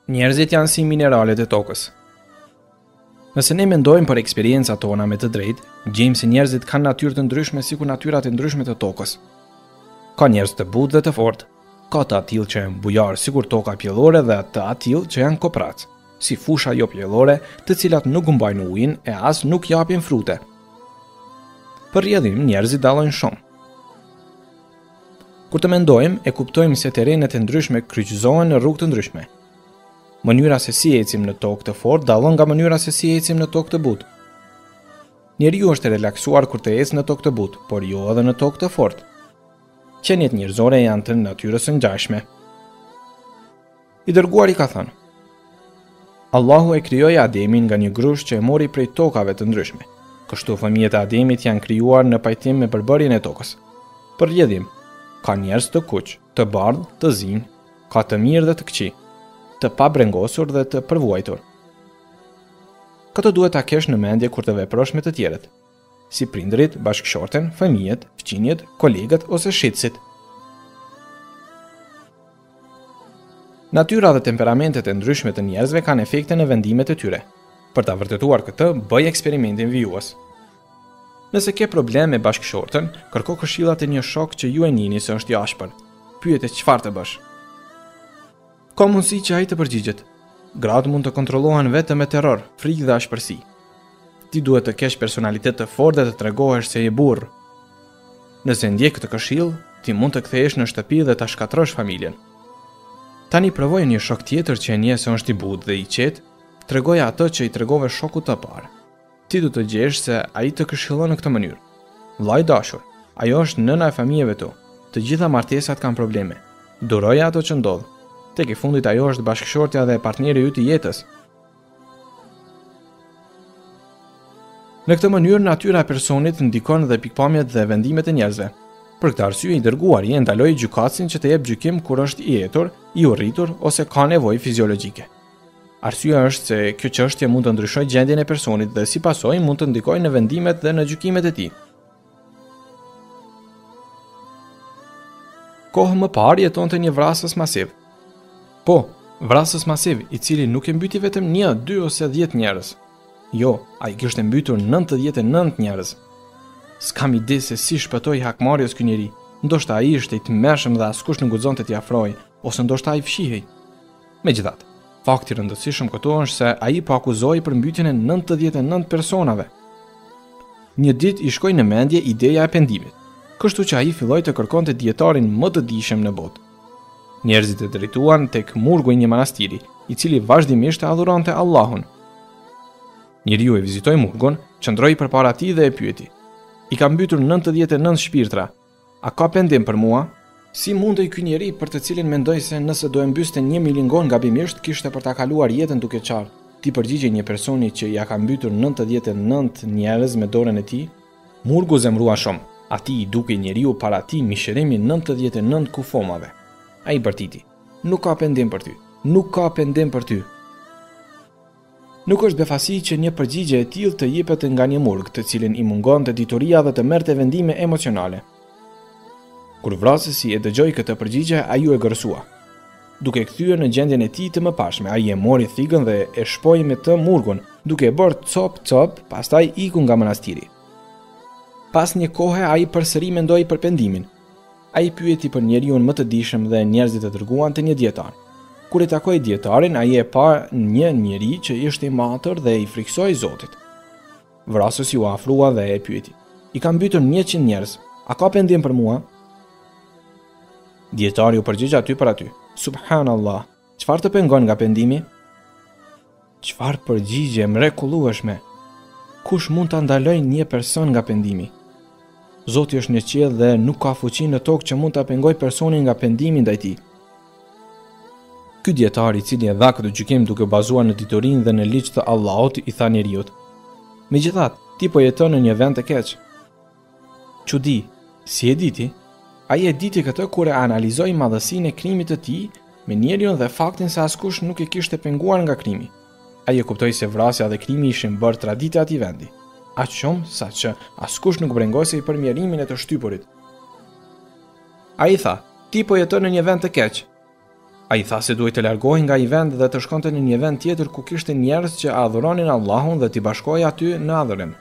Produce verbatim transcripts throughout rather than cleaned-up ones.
Njerëzit janë si mineralet e tokës. Nëse ne mendojmë për eksperiencat tona me të drejtë, gjejmë se njerëzit kanë natyrë të ndryshme sikur natyrat e ndryshme të tokës. Ka njerëz të butë dhe të fortë, ka të atill që janë bujar sikur toka pjellore dhe të atill që janë koprac, si fusha jo pjellore, të cilat nuk humbajnë ujin e as nuk japin frute. Për rrjedhim, njerëzit dallojnë shumë. Kur të mendojmë, e kuptojmë se terrenet e ndryshme kryqëzohen në rrugë të ndryshme. Mënyra se si ecim në tokë të fortë dallon nga mënyra se si ecim në tokë të butë. Njeriu është relaksuar kur të ecë në tokë të butë, por jo edhe në tokë të fortë. Qenjet njerëzore janë të natyrës së ngjashme. I dërguari ka thënë: Allahu e krijoi Ademin nga një grush që e mori prej tokave të ndryshme. Kështu fëmijët e Ademit janë krijuar në pajtim me përbërjen e tokës. Për rrjedhim, ka njerëz të kuq, të bardhë, të zinj, ka të mirë dhe të këqij, të pabrengosur dhe të përvuajtur. Këtë duhet ta kesh në mendje kur të veprosh me të tjerët, si prindërit, bashkëshorten, fëmijët, fëmijët, kolegët ose shitësit. Natyra dhe temperamentet e ndryshme të njerëzve kanë efekte në vendimet e tyre. Për ta vërtetuar këtë, bëj eksperimentin vijues. Nëse ke problem me bashkëshorten, kërko këshillat e një shok që ju e njihni se është i ashpër. Pyete çfarë të bësh. Ka mundësi që ai të përgjigjet. Gratë mund të kontrollohen vetëm me terror, frikë dhe ashpërsi. Ti duhet të kesh personalitet të fortë dhe të tregohesh se je burr. Nëse ndjek këtë këshill, ti mund të kthehesh në shtëpi dhe ta shkatrosh familjen. Tani provoj një shok tjetër që e njeh se është i butë dhe i qetë, tregoje atë që i tregove shokut të parë. Ti du të gjesh se ai të këshillon në këtë mënyrë. Vllai i dashur, ajo është nëna e familjeve tu. Të gjitha martesat kanë probleme. Duroja ato që ndodh. Tek i fundit ajo është bashkëshortja dhe partneri yt i jetës. Në këtë mënyrë natyra e personit ndikon dhe pikpamjet dhe vendimet e njerëzve. Për këtë arsye i dërguari e ndaloi gjykatësin që të jep gjykim kur është i etur, i urritur ose ka nevojë fiziologjike. Arsyeja është se kjo çështje mund të ndryshojë gjendjen e personit dhe si pasojë mund të ndikojë në vendimet dhe në gjykimet e tij. Kohë më parë jetonte një vrasës masiv. Po, vrasës masiv i cili nuk e mbyti vetëm një, dy ose dhjetë njerëz. Jo, ai kishte mbytur nëntëdhjetë e nëntë njerëz. S'kam ide se si shpëtoi hakmarrjes ky njeri. Ndoshta ai ishte i tmerrshëm dhe askush nuk guxonte t'i afrojë, ose ndoshta ai fshihej. Megjithatë, fakti i rëndësishëm këtu është se ai po akuzoi për mbytjen e nëntëdhjetë e nëntë personave. Një ditë i shkoi në mendje ideja e pendimit, kështu që ai filloi të kërkonte dietarin më të dijshëm në botë. Njerëzit e drejtuan tek murgu i një manastiri, i cili vazhdimisht e adhuronte Allahun. Njeriu e vizitoi murgun, qëndroi përpara tij dhe e pyeti: "I kam mbytur nëntëdhjetë e nëntë shpirtra. A ka pendim për mua?" Si mundej ky njeri për të cilin mendoj se nëse do e mbyste një milingon gabimisht kishte për ta kaluar jetën duke qartë, ti përgjigjej një personi që ja ka mbytur nëntëdhjetë e nëntë njerëz me dorën e tij? Murgu zemrua shumë. Atij i dukej njeriu para tij mishërimi nëntëdhjetë e nëntë kufomave. Ai bërtiti: "Nuk ka pendim për ty. Nuk ka pendim për ty." Nuk është befasi që një përgjigje e tillë të jepet nga një murg, të cilin i mungonte dituria dhe të merrte vendime emocionale. Kur vrasësi e dëgjoi këtë përgjigje, ai u e gërsua. Duke kthyer në gjendjen e tij të mëparshme, ai e mori thigën dhe e shpoi me të murgun, duke e bërë cop cop, pastaj iku nga manastiri. Pas një kohe ai përsëri mendoi për pendimin. Ai pyeti për njeriu më të dijshëm dhe njerëzit e dërguan te një dietar. Kur e takoi dietarin, ai e pa një njeri që ishte i matër dhe i friksoi Zotit. Vrasësi u afrua dhe e pyeti: "I kam mbytur njëqind njerëz. A ka pendim për mua?" Dietari u përgjigj aty për aty: "Subhanallah, çfarë të pengon nga pendimi?" Çfarë përgjigje mrekullueshme! Kush mund ta ndalojë një person nga pendimi? Zoti është në qiell dhe nuk ka fuqi në tokë që mund ta pengojë personin nga pendimi ndaj tij. Ky dietar i cili e dha këtë gjykim duke bazuar në diturinë dhe në ligj të Allahut i tha njeriut: "Megjithatë, ti po jeton në një vend të keq." Çudi, si e diti? Ai e diti këtë kur e analizoi madhësinë e krimit të tij me njeriun dhe faktin se askush nuk e kishte penguar nga krimi. Ai e kuptoi se vrasja dhe krimi ishin bërë traditë atij vendi, aq shumë sa që askush nuk brengosej për mjerimin e të shtypurit. Ai tha: "Ti po jeton në një vend të keq." Ai tha se duhet të largohej nga ai vend dhe të shkonte në një vend tjetër ku kishte njerëz që adhuronin Allahun dhe t'i bashkohej aty në adhurim.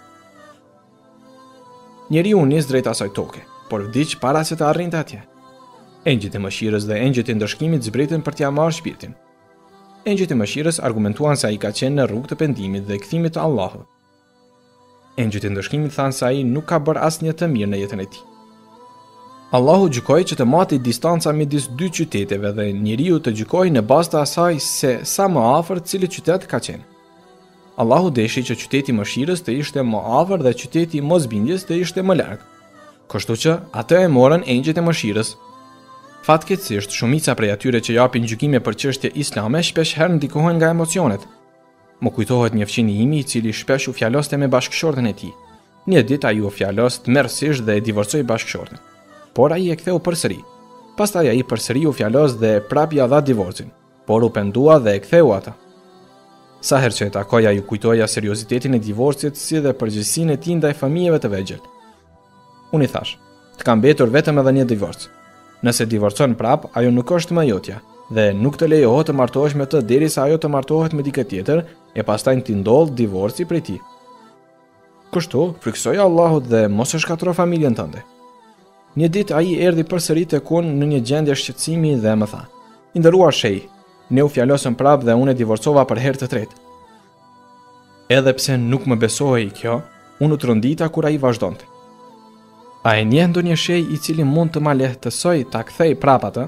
Njeriu nis drejt asaj toke, por vdiq para se të arrinte atje. Engjëjt e mëshirës dhe engjëjt e ndëshkimit zbritën për t'ia marrë shpirtin. Engjëjt e mëshirës argumentuan se ai ka qenë në rrugë të pendimit dhe kthimit të Allahut. Engjëjt e ndëshkimit thanë se ai nuk ka bërë asnjë të mirë në jetën e tij. Allahu gjykoi që të matej distanca midis dy qyteteve dhe njeriu të gjykojë në bazë të asaj se sa më afër cili qytet ka qenë. Allahu deshi që qyteti i mëshirës të ishte më afër dhe qyteti i mosbindjes të ishte më larg. Kështu që atë e morën engjëjt e mëshirës. Fatkeqësisht, shumica prej atyre që japin gjykime për çështje islame shpesh herë ndikohen nga emocionet. Më kujtohet një fëmijë imi i cili shpesh u fjaloste me bashkëshorten e tij. Një ditë ai u fjalos tmerrsisht dhe e divorcoi bashkëshorten. Por ai e ktheu përsëri. Pastaj ai përsëri u fjalos dhe prapë ia dha divorcin, por u pendua dhe e ktheu atë. Sa herë që e takoja ju kujtoja seriozitetin e divorcit si dhe përgjegjësinë e tij ndaj fëmijëve të vegjël. Unë i thash, të kam mbetur vetëm edhe një divorc. Nëse divorcon prap, ajo nuk është më jotja dhe nuk të lejohet të martohesh me të derisa ajo të martohet me dikë tjetër e pastaj të ndodh divorci prej tij. Kështu, friksoja Allahut dhe mos e shkatërro familjen tënde. Një ditë ai erdhi përsëri tek unë në një gjendje shqetësimi dhe më tha: "I nderuar shej, ne u fjalosëm prap dhe unë e divorcova për herë të tretë." Edhe pse nuk më besohej kjo, unë u trondita kur ai vazhdonte: "A e njeh ndonjë shej i cili mund të ma lehtësoj ta kthej prap atë?"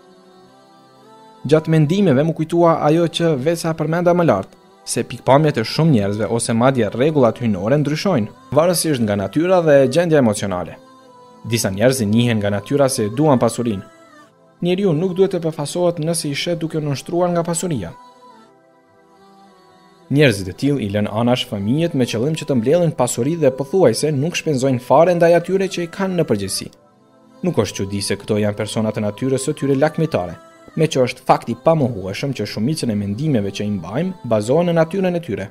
Gjatë mendimeve më kujtua ajo që veça përmenda më lart, se pikpamjet e shumë njerëzve ose madje rregullat hyjnore ndryshojnë, varësisht nga natyra dhe gjendja emocionale. Disa njerëz njihen nga natyra se duan pasurinë. Njeriu nuk duhet të përfasohet nëse i shet duke nënshtruar nga pasuria. Njerëzit e tillë i lënë anash fëmijët me qëllim që të mbledhin pasuri dhe pothuajse nuk shpenzojnë fare ndaj atyre që i kanë në përgjithësi. Nuk është çudi se këto janë persona të natyrës së tyre lakmitare, me që është fakti i pamohueshëm që shumicën e mendimeve që i mbajmë bazohen në natyrën e tyre.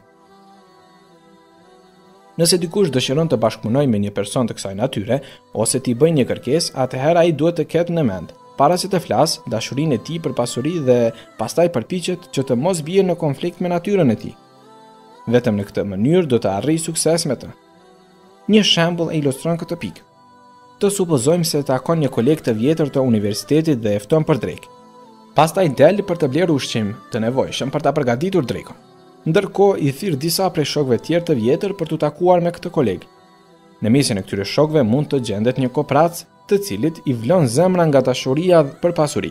Nëse dikush dëshiron të bashkëpunojë me një person të kësaj natyre ose t'i bëjë një kërkesë, atëherë ai duhet të ketë në mend, para se të flas, dashurinë e tij për pasuri dhe pastaj përpiqet që të mos bie në konflikt me natyrën e tij. Vetëm në këtë mënyrë do të arrijë sukses me të. Një shembull e ilustron këtë pikë. Të supozojmë se takon një koleg të vjetër të universitetit dhe e fton për drekë. Pastaj del për të blerë ushqim të nevojshëm për ta përgatitur drekën. Ndërkohë i thirr disa prej shokëve tjerë të vjetër për t'u takuar me këtë koleg. Në mesin e këtyre shokëve mund të gjendet një koprac, të cilit i vlon zemra nga dashuria për pasuri.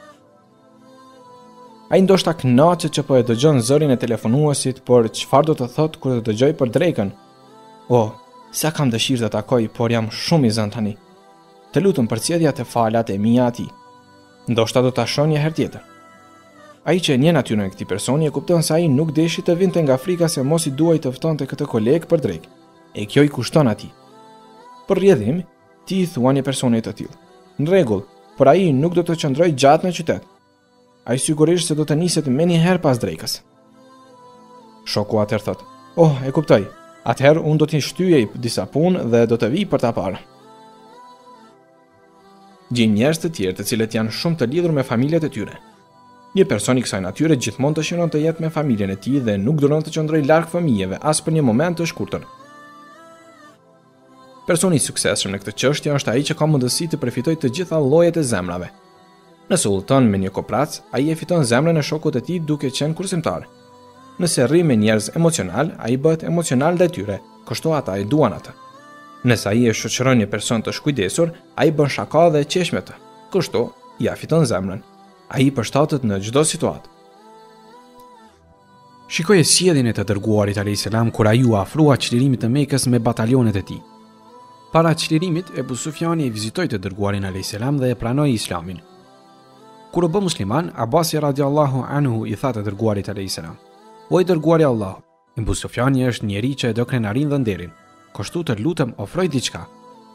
Ai ndoshta kënaqet që po e dëgjon zërin e telefonuesit, por çfarë do të thotë kur të dëgjoj për drekën? Oh, sa kam dëshirë të takoj, por jam shumë i zënë tani. Të lutem përcjellja të falat e mia atij. Ndoshta do ta shoh një herë tjetër. Ai që e njeh natyrën e këtij personi e kupton se ai nuk deshi të vinte nga frika se mos i duaj të ftonte këtë koleg për drekë. E kjo i kushton atij. Për rrjedhim, ti i thua një personit të tillë: "Në rregull, por ai nuk do të qëndrojë gjatë në qytet. Ai sigurisht se do të niset më një herë pas drekës." Shoku atëherë thot: "Oh, e kuptoj. Atëherë unë do t'i shtyej disa punë dhe do të vi për ta parë." Gjejmë njerëz të tjerë të cilët janë shumë të lidhur me familjet e tyre. Një person i kësaj natyre gjithmonë dëshiron të jetë me familjen e tij dhe nuk duron të qëndrojë larg fëmijëve as për një moment të shkurtër. Personi i suksesshëm në këtë çështje është ai që ka mundësi të përfitojë të gjitha llojet e zemrave. Nëse udhton me një koprac, ai e fiton zemrën e shokut të tij duke qenë kursimtar. Nëse rri me njerëz emocional, ai bëhet emocional ndaj tyre, kështu ata e duan atë. Nëse ai e shoqëron një person të shkujdesur, ai bën shaka dhe qesh me të. Kështu ja fiton zemrën. Ai përshtatet në çdo situatë. Shikoje sjelljen e të dërguarit alayhis salam kur ai u afrua çlirimit të Mekës me batalionet e tij. Para çlirimit, Ebu Sufjani e vizitoi të dërguarin alayhis salam dhe e pranoi Islamin. Kur u bë musliman, Abasi radiallahu anhu i tha të dërguarit alayhis salam: "O i dërguari i Allahut, Ebu Sufjani është njeri që e do krenarin dhe nderin, kështu të lutem ofroj diçka."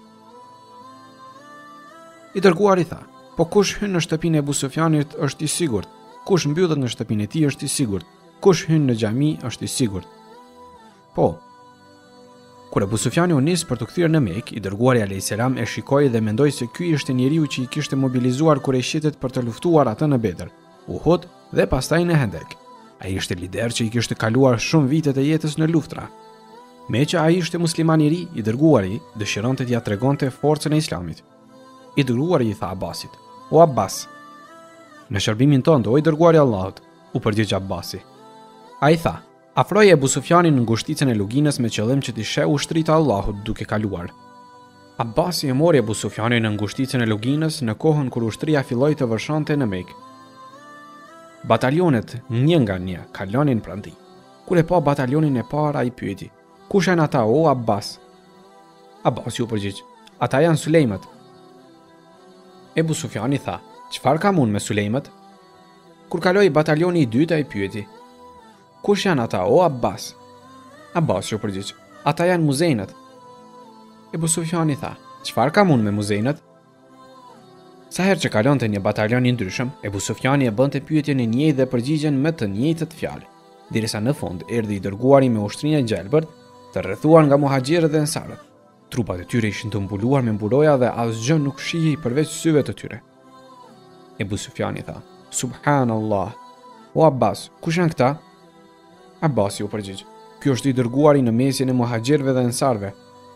I dërguari tha: "Po kush hyn në shtëpinë e Ebu Sufjanit është i sigurt, kush mbyllet në shtëpinë e tij është i sigurt, kush hyn në xhami është i sigurt." Po. Kur Ebu Sufjani u nis për të kthyer në Mekë, i dërguari alayhis salam e shikoi dhe mendoi se ky ishte njeriu që i kishte mobilizuar Kurajshitet për të luftuar atë në Bedër. Uhud dhe pastaj në Hendek. Ai ishte lider që i kishte kaluar shumë vite të jetës në luftra. Me që ai ishte musliman i ri, i dërguari dëshironte t'ia tregonte forcën e Islamit. I dërguari i tha Abbasit: "O Abbas, në shërbimin tënd, o i dërguari i Allahut", u përgjigj Abbasi. Ai tha: "Afroje Ebu Sufjanin në ngushticën e luginës me qëllim që t'i sheh ushtritë e Allahut duke kaluar." Abbasi e mori Ebu Sufjanin në ngushticën e luginës në kohën kur ushtria filloi të vërshonte në Mekë. Batalionet një nga një kalonin pranë tij. Kur e pa batalionin e parë, ai pyeti: "Kush janë ata, o Abbas?" Abbasi u përgjigj: "Ata janë Sulejmat." Ebu Sufjani tha: "Çfarë kam unë me Sulejmat?" Kur kaloi batalioni i dytë, ai pyeti: "Kush janë ata, o Abbas?" Abbasi u përgjigj: "Ata janë Muzejnat." Ebu Sufjani tha: "Çfarë kam unë me Muzejnat?" Sa herë që kalonte një batalion i ndryshëm, Ebu Sufjani e bënte pyetjen e njëjtë dhe përgjigjen me të njëjtët fjalë, derisa në fund erdhi i dërguari me ushtrinë e gjelbërt, të rrethuar nga muhaxhirët dhe ensarët. Trupat e tyre ishin të mbuluar me mburoja dhe asgjë nuk shihej përveç syve të tyre. Ebu Sufjani tha: "Subhanallah, o Abbas, kush janë këta?" Abbasi u përgjigj: "Ky është i dërguari në mesin e muhaxhirëve dhe ensarëve."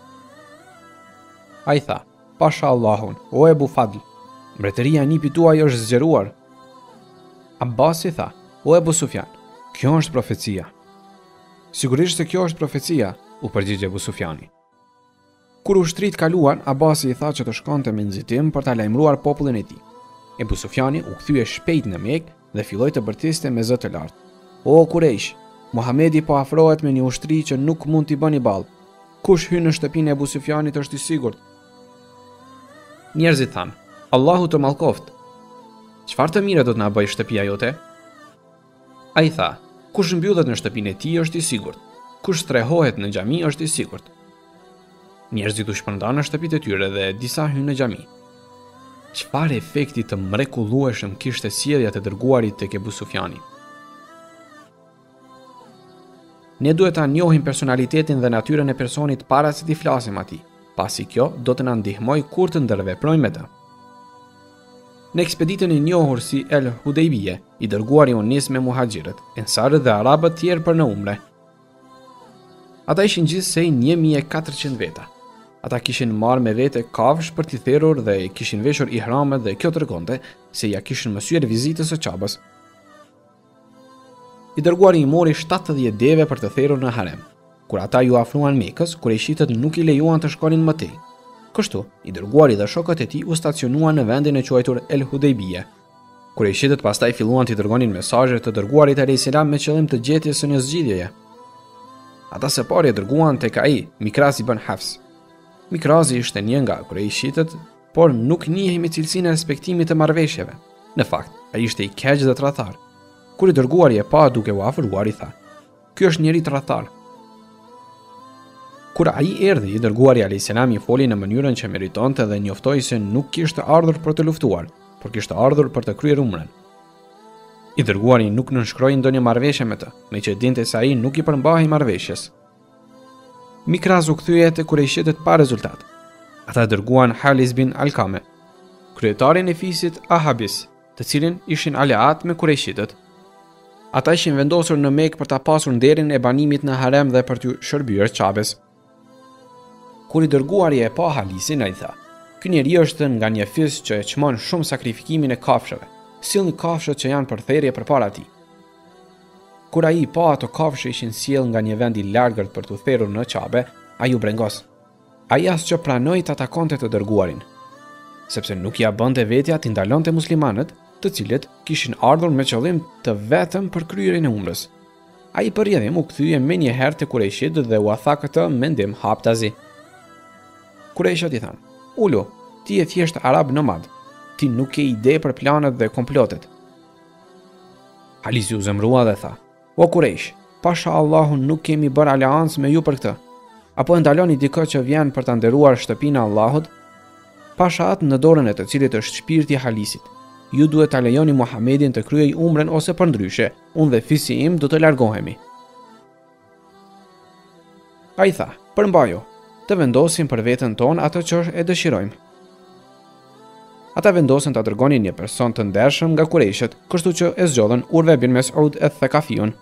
Ai tha: "Pasha Allahun, o Ebu Fadl, mbretëria e nipit tuaj është zgjeruar." Abbasi tha: "O Ebu Sufjan, kjo është profecia." "Sigurisht se kjo është profecia", u përgjigj Ebu Sufjani. Kur ushtrit kaluan, Abbasi i tha që të shkonte me nxitim për ta lajmëruar popullin e tij. Ebu Sufjani u kthye shpejt në Mekë dhe filloi të bërtiste me zë të lartë: "O Quraysh, Muhamedi po afrohet me një ushtri që nuk mund t'i bëni ballë. Kush hyn në shtëpinë e Ebu Sufjanit është i sigurt." Njerëzit thanë: "Allahu të mallkoft. Çfarë të mire do të na bëjë shtëpia jote?" Ai tha: "Kush mbyllet në shtëpinë e tij është i sigurt. Kush strehohet në xhami është i sigurt." Njerëzit u shpërndan në shtëpitë e tyre dhe disa hyn në xhami. Çfarë efekti të mrekullueshëm kishte sjellja e dërguarit tek Ebu Sufjani. Ne duhet ta njohim personalitetin dhe natyrën e personit para se t'i flasim atij, pasi kjo do të na ndihmojë kur të ndërveprojmë me të. Në ekspeditën e njohur si El Hudejbije, i dërguari u nis me muhaxhirët, ensarët dhe arabët tjerë për në umre. Ata ishin gjithsej një mijë e katërqind veta. Ata kishin marrë me vete kafsh për t'i therrur dhe kishin veshur ihramet dhe kjo tregonte se ja kishin mësuar vizitës së Çabës. I dërguari i mori shtatëdhjetë deve për të therrur në harem. Kur ata ju afruan Mekës, kurejshitët nuk i lejuan të shkonin më tej. Kështu, i dërguari dhe shokët e tij u stacionuan në vendin e quajtur El Hudejbije. Kurejshitët pastaj filluan t'i dërgonin mesazhe të dërguarit alayhis salam me qëllim të gjetjes së një zgjidhjeje. Ata së pari e dërguan tek ai Mikraz ibn Hafs. Mikrazi ishte një nga kurejshitët, por nuk njihej me cilësinë e respektimit të marrëveshjeve. Në fakt, ai ishte i keq dhe tradhtar. Kur i dërguari e pa duke u afruar, i tha: "Ky është njeri tradhtar." Kur ai erdhi, i dërguari alayhis salam i foli në mënyrën që meritonte dhe njoftoi se nuk kishte ardhur për të luftuar, por kishte ardhur për të kryer umrën. I dërguari nuk nënshkroi ndonjë marrëveshje me të, meqë dinte se ai nuk i përmbahej marrëveshjes. Mikraz u kthye te kurejshitët pa rezultat. Ata dërguan Halis bin Alkame, kryetarin e fisit Ahabis, të cilin ishin aleat me kurejshitët. Ata ishin vendosur në Mekë për ta pasur nderin e banimit në harem dhe për t'u shërbyer Çabes. Kur i dërguari e pa Halisin, ai tha: "Ky njeri është nga një fis që e çmon shumë sakrifikimin e kafshëve. Sillni kafshët që janë për therrje përpara tij." Kur ai pa ato kafshë ishin sjell nga një vend i largët për t'u therrur në Çabe, ai u brengos. Ai as që pranoi të atakonte të dërguarin, sepse nuk ja bënte vetja t'i ndalonte muslimanët, të cilët kishin ardhur me qëllim të vetëm për kryerjen e umrës. Ai për rrjedhim u kthye me një herë te kurejshitët dhe u tha këtë mendim haptazi. Kurejshët i thanë: "Ulu, ti je thjesht arab nomad. Ti nuk ke ide për planet dhe komplotet." Halisi u zemrua dhe tha: "O Kurejsh, pasha Allahun nuk kemi bërë aleancë me ju për këtë. Apo e ndaloni dikë që vjen për ta nderuar shtëpinë e Allahut?" Pasha atë në dorën e të cilit është shpirti i Halisit. "Ju duhet ta lejoni Muhamedit të kryej umrën ose përndryshe, unë dhe fisi im do të largohemi." Ai tha: "Përmbajo, të vendosim për veten tonë atë që e dëshirojmë." Ata vendosën ta dërgonin një person të ndershëm nga Kurejshet, kështu që e zgjodhen Urve bin Mes'ud eth-Thaqafiun.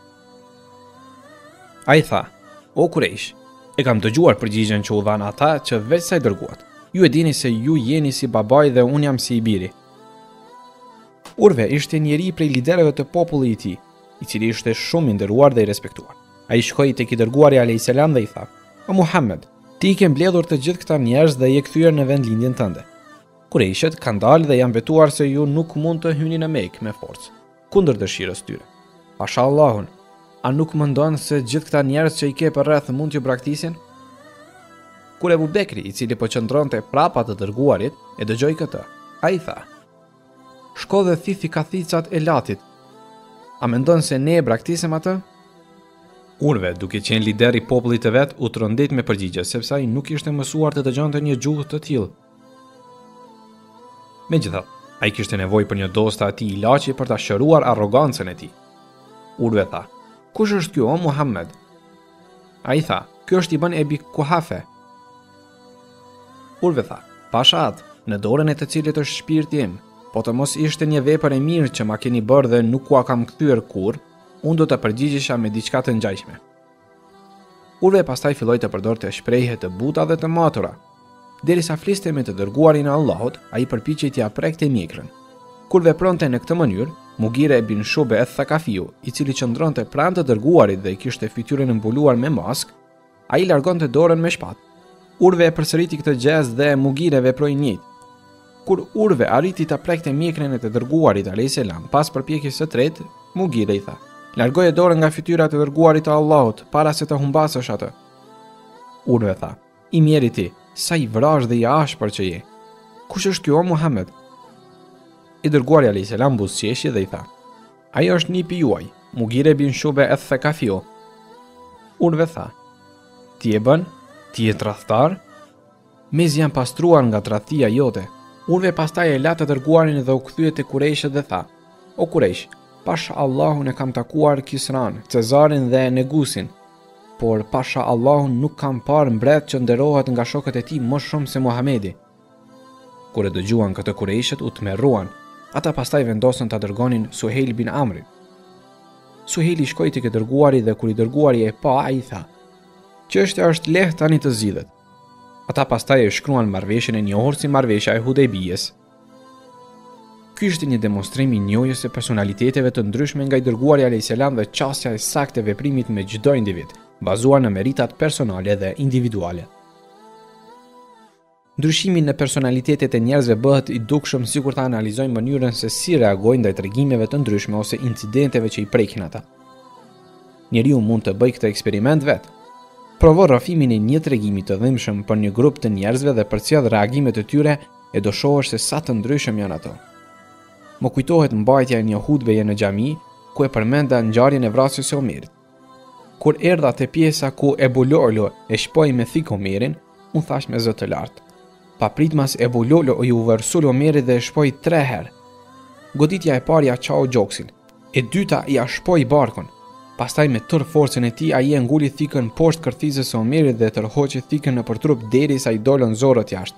Ai tha: "O Kurejsh, e kam dëgjuar përgjigjen që u dhan ata që veç sa i dërguat. Ju e dini se ju jeni si babai dhe unë jam si i biri." Urve ishte njeri prej liderëve të popullit i tij, i cili ishte shumë i nderuar dhe i respektuar. Ai shkoi tek i dërguari alayhis salam dhe i tha: "O Muhammed, ti ke mbledhur të gjithë këta njerëz dhe je kthyer në vendlindjen tënde. Kurejshet kanë dalë dhe janë vetuar se ju nuk mund të hyni në Mekë me forcë, kundër dëshirës tyre. Pasha Allahun, a nuk mendon se gjithë këta njerëz që i ke përreth mund t'ju braktisin?" Kur Ebu Bekri, i cili po qëndronte prapa të dërguarit, e dëgjoi këtë, ai tha: "Shko dhe thithi kathicat e latit. A mendon se ne e braktisem atë?" Urve, duke qenë lider i popullit të vet, u trondit me përgjigje, sepse ai nuk ishte mësuar të dëgjonte një gjuhë të tillë. Megjithatë, ai kishte nevojë për një dozë të atij ilaçi për ta shëruar arrogancën e tij. Urve tha: "Kush është ky o Muhammed?" Ai tha: "Ky është Ibn Ebi Kuhafe." Urve tha: "Pasha atë, në dorën e të cilit është shpirti im, po të mos ishte një vepër e mirë që ma keni bërë dhe nuk ua kam kthyer kurrë, unë do të përgjigjesha me diçka të ngjashme." Urve pastaj filloi të përdorte shprehje të buta dhe të matura. Derisa fliste me të dërguarin e Allahut, ai përpiqej t'ia prekte mjekrën. Kur vepronte në këtë mënyrë, Mughira ibn Shube eth-Thaqafiu, i cili qëndronte pranë të dërguarit dhe kishte fytyrën mbuluar me mask, ai largonte dorën me shpatë. Urve e përsëriti këtë gjest dhe Mughira veproi njëjtë. Kur Urve arriti ta prekte mjekrën e të dërguarit alayhis salam, pas përpjekjes së tretë, Mughira i tha: "Largoje dorën nga fytyra e dërguarit të Allahut para se të humbasësh atë." Urve tha: "I mjeri ti, sa i vrash dhe i ashpër që je. Kush është ky o Muhammed?" I dërguari alayhis salam buzëqeshi dhe i tha: "Ai është nipi juaj, Mughira ibn Shube eth-Thaqafiu." Urve tha: "Ti e bën? Ti je tradhtar? Mezi janë pastruar nga tradhtia jote." Urve pastaj e la të dërguarin dhe u kthye te Kurejshet dhe tha: "O Kurejsh, pasha Allahun e kam takuar Kisran, Cezarin dhe Negusin, por pasha Allahun nuk kam parë mbret që nderohet nga shokët e tij më shumë se Muhamedi." Kur e dëgjuan këtë Kurejshet u tmerruan. Ata pastaj vendosën ta dërgonin Suhejl bin Amrin. Suhejli shkoi tek e dërguari dhe kur i dërguari e pa, ai tha: "Çështja është lehtë tani të zgjidhet." Ata pastaj e shkruan marrëveshjen e njohur si marrëveshja e Hudejbijes. Ky ishte një demonstrim i njohjes së personaliteteve të ndryshme nga i dërguari alayhis salam dhe qasja e saktë e veprimit me çdo individ, bazuar në meritat personale dhe individuale. Ndryshimi në personalitetet e njerëzve bëhet i dukshëm sikur ta analizojmë mënyrën se si reagojnë ndaj tregimeve të ndryshme ose incidenteve që i prekin ata. Njeriu mund të bëjë këtë eksperiment vetë. Provo rrëfimin e një tregimi të dhimbshëm për një grup të njerëzve dhe përcjell reagimet e tyre e do shohësh se sa të ndryshëm janë ato. Më kujtohet mbajtja e një hutbeje në xhami ku e përmenda ngjarjen e vrasjes së Omerit. Kur erdha te pjesa ku Ebu Lu'lu e shpoi me thik Omerin, unë thash me zë të lartë: "Papritmas Ebu Lu'lu ju vërsul Omerit dhe e shpoi tre herë. Goditja e parë ja çau gjoksin, e dyta ja shpoi barkun. Pastaj me tërë forcën e tij ai e nguli thikën poshtë kërthizës së Omerit dhe tërhoqi thikën nëpër trup derisa i dolën zorët jashtë."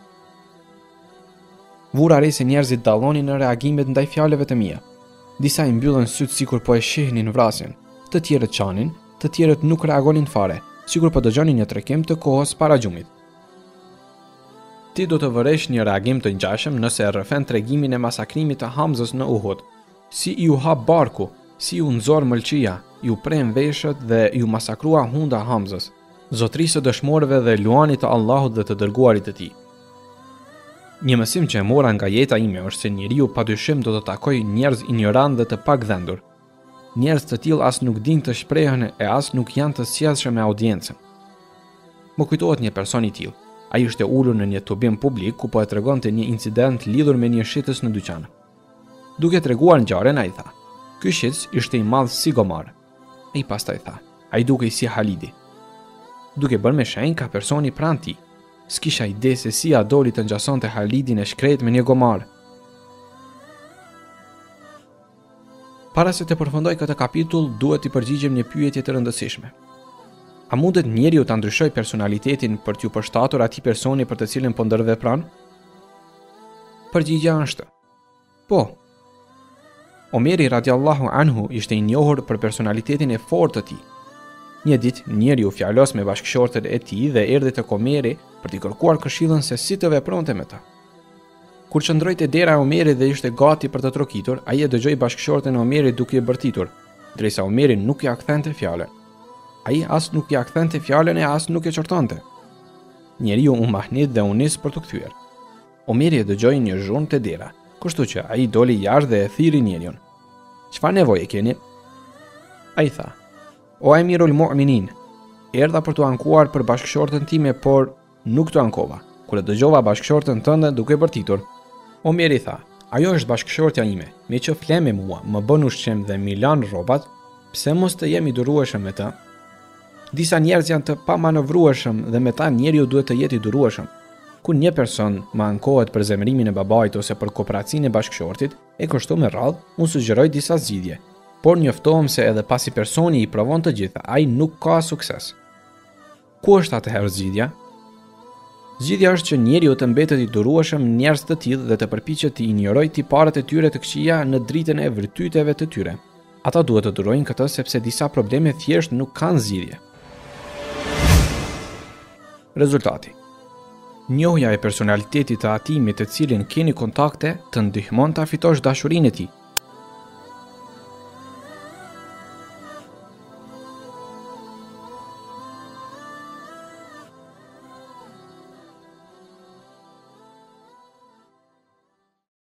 Vura re se njerëzit dallonin në reagimet ndaj fjalëve të mia. Disa i mbyllën sytë sikur po e shihnin vrasjen, të tjerët qanin, të tjerët nuk reagonin fare, sikur po dëgjonin një trekim të kohës para gjumit. Ti do të vëresh një reagim të ngjashëm nëse e rrëfen tregimin e masakrimit të Hamzës në Uhud. Si ju hap barku, si ju nxor mëlçia, ju prem veshët dhe ju masakrua hunda Hamzës, zotrisë së dëshmorëve dhe luanit të Allahut dhe të dërguarit të tij. Një mësim që e mora nga jeta ime është se njeriu padyshim do të takojë njerëz ignorant dhe të pagdhendur. Njerëz të tillë as nuk dinë të shprehen e as nuk janë të sjellshëm me audiencën. Më kujtohet një person i tillë. Ai ishte ulur në një tubim publik ku po e tregonte një incident lidhur me një shitës në dyqan. Duke treguar ngjarjen, ai tha: "Ky shitës ishte i madh si gomar." Ai pastaj tha: "Ai dukej si Halidi." Duke bërë me shenjë ka personi pranë tij. S'kisha ide se si a doli të ngjasonte Halidin e shkret me një gomar. Para se të përfundoj këtë kapitull, duhet t'i përgjigjem një pyetje të rëndësishme. A mundet njeriu ta ndryshojë personalitetin për t'u përshtatur atij personi për të cilin po ndërvepron? Përgjigjja është: po. Omeri radiallahu anhu ishte i njohur për personalitetin e fortë të tij. Një ditë, njeriu fjalos me bashkëshorten e tij dhe erdhi tek Omeri për t'i kërkuar këshillën se si të vepronte me ta. Kur qëndroi te dera e Omerit dhe ishte gati për të trokitur, ai e dëgjoi bashkëshorten e Omerit duke i bërtitur, drejsa Omeri nuk ia kthente fjalën. Ai as nuk ia kthente fjalën e as nuk e qortonte. Njeriu u mahnit dhe u nis për të kthyer. Omeri e dëgjoi një zhurmë te dera, kështu që ai doli jashtë dhe e thiri njeriun. "Çfarë nevoje keni?" Ai tha: "O Emirul Mu'minin, erdha për t'u ankuar për bashkëshorten time, por nuk t'u ankova. Kur e dëgjova bashkëshorten tënde duke bërtitur." Omeri tha: "Ajo është bashkëshortja ime, me që fle me mua, më bën ushqim dhe mi lan rrobat, pse mos të jemi durueshëm me të? Disa njerëz janë të pamanovrueshëm dhe me ta njeriu duhet të jetë i durueshëm. Kur një person më ankohet për zemërimin e babait ose për kooperacinë e bashkëshortit, e kështu me radhë, unë sugjeroj disa zgjidhje, por njoftohem se edhe pasi personi i provon të gjitha, ai nuk ka sukses." Ku është atëherë zgjidhja? Zgjidhja është që njeriu të mbetet i durueshëm njerëz të tillë dhe të përpiqet të injorojë tiparet e tyre të këqija në dritën e virtyteve të tyre. Ata duhet të durojnë këtë sepse disa probleme thjesht nuk kanë zgjidhje. Rezultati: njohja e personalitetit të atij me të cilin keni kontakte të ndihmon ta fitosh dashurinë e tij.